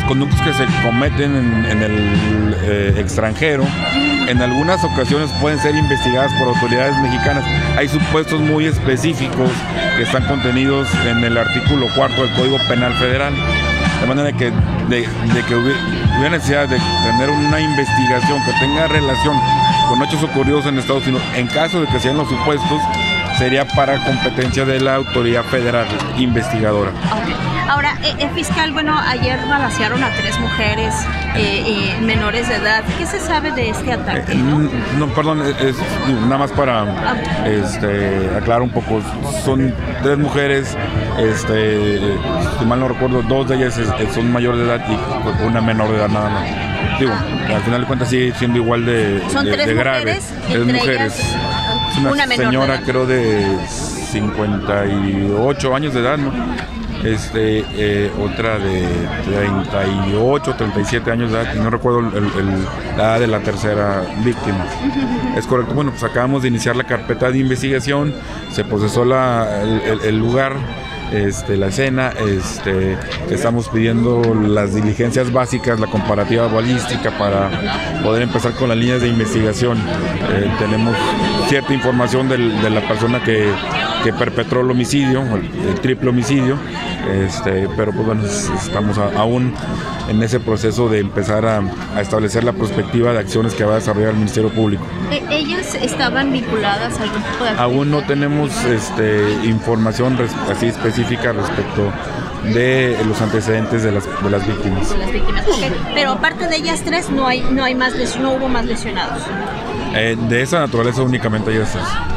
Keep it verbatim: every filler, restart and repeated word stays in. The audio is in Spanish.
conductos que se cometen en, en el eh, extranjero, en algunas ocasiones pueden ser investigadas por autoridades mexicanas. Hay supuestos muy específicos que están contenidos en el artículo cuarto del Código Penal Federal, de manera que, de, de que hubiera, hubiera necesidad de tener una investigación que tenga relación con hechos ocurridos en Estados Unidos. En caso de que sean los supuestos, sería para competencia de la autoridad federal investigadora. Okay. Ahora, eh, eh, fiscal, bueno, ayer balacearon a tres mujeres eh, eh, menores de edad. ¿Qué se sabe de este ataque? Eh, no? no, perdón, es, es nada más para este, aclarar un poco. Son tres mujeres, este, si mal no recuerdo, dos de ellas es, son mayores de edad y una menor de edad nada más. Digo, ah. al final de cuentas sigue siendo igual de, ¿Son de, tres de grave. Mujeres, tres mujeres. Ellas, es una, una señora, creo, de cincuenta y ocho años de edad, ¿no? Este, eh, otra de treinta y ocho, treinta y siete años de edad, y no recuerdo el, el, la edad de la tercera víctima. Es correcto. Bueno, pues acabamos de iniciar la carpeta de investigación, se procesó la, el, el, el lugar, este, la escena, este, estamos pidiendo las diligencias básicas, la comparativa balística para poder empezar con las líneas de investigación. Eh, tenemos cierta información del, de la persona que, que perpetró el homicidio, el, el triple homicidio, este, pero pues bueno, estamos a, aún en ese proceso de empezar a, a establecer la perspectiva de acciones que va a desarrollar el Ministerio Público. ¿Ellas estaban vinculadas a algún tipo de actividad? Aún no tenemos este, información res, así específica respecto de los antecedentes de las, de las víctimas. De las víctimas. Okay. Pero aparte de ellas tres, no hay, no hay más, no hubo más lesionados. Eh, de esa naturaleza únicamente ellas tres.